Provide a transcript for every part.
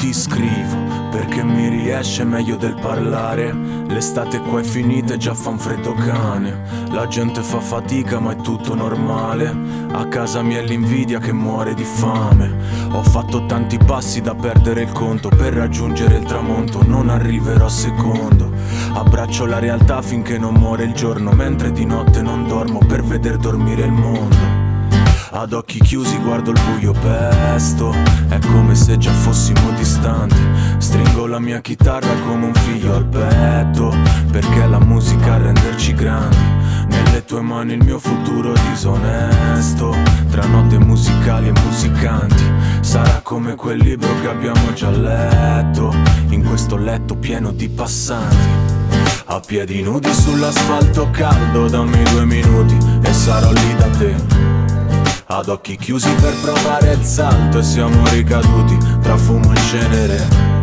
ti scrivo perché mi riesce meglio del parlare. L'estate qua è finita e già fa un freddo cane. La gente fa fatica ma è tutto normale. A casa mia è l'invidia che muore di fame. Ho fatto tanti passi da perdere il conto. Per raggiungere il tramonto non arriverò secondo. Abbraccio la realtà finché non muore il giorno, mentre di notte non dormo per veder dormire il mondo. Ad occhi chiusi guardo il buio pesto, è come se già fossimo distanti. Stringo la mia chitarra come un figlio al petto, perché è la musica a renderci grandi. Nelle tue mani il mio futuro disonesto, tra note musicali e musicanti. Sarà come quel libro che abbiamo già letto, in questo letto pieno di passanti. A piedi nudi sull'asfalto caldo, dammi 2 minuti e sarò lì da te. Ad occhi chiusi per provare il salto e siamo ricaduti tra fumo e cenere.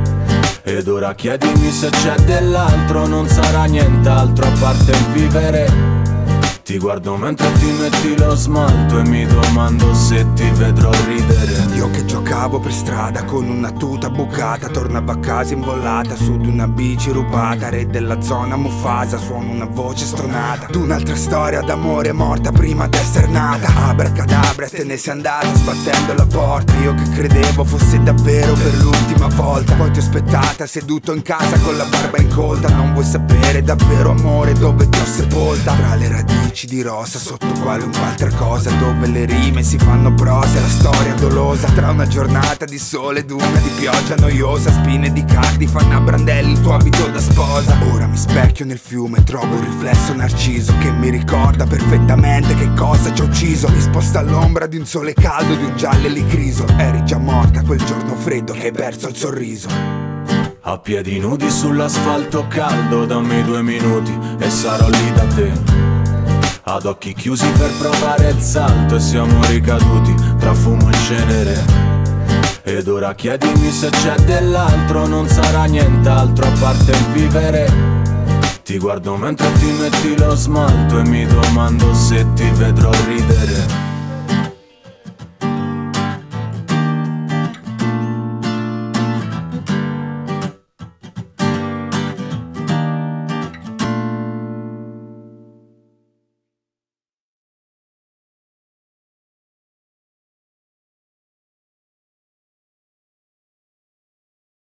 Ed ora chiedimi se c'è dell'altro, non sarà nient'altro a parte il vivere. Ti guardo mentre ti metti lo smalto e mi domando se ti vedrò ridere. Io che giocavo per strada con una tuta bucata, tornavo a casa invollata su di una bici rubata. Re della zona Mufasa, suono una voce stonata d'un'altra storia d'amore morta prima d'essere nata. Abracadabra, te ne sei andata sbattendo la porta. Io che credevo fosse davvero per l'ultima volta. Poi ti ho aspettata seduto in casa con la barba incolta. Non vuoi sapere davvero amore dove ti ho sepolta. Tra le radici di rosa, sotto qualunque altra cosa, dove le rime si fanno prosa, la storia dolosa. Tra una giornata di sole ed una di pioggia noiosa, spine di cardi fanno a brandelli il tuo abito da sposa. Ora mi specchio nel fiume e trovo un riflesso narciso che mi ricorda perfettamente che cosa ci ha ucciso. Risposta all'ombra di un sole caldo, di un giallo elicriso. Eri già morta quel giorno freddo che hai perso il sorriso. A piedi nudi sull'asfalto caldo, dammi 2 minuti e sarò lì da te. Ad occhi chiusi per provare il salto e siamo ricaduti tra fumo e cenere. Ed ora chiedimi se c'è dell'altro, non sarà nient'altro a parte il vivere. Ti guardo mentre ti metti lo smalto e mi domando se ti vedrò ridere.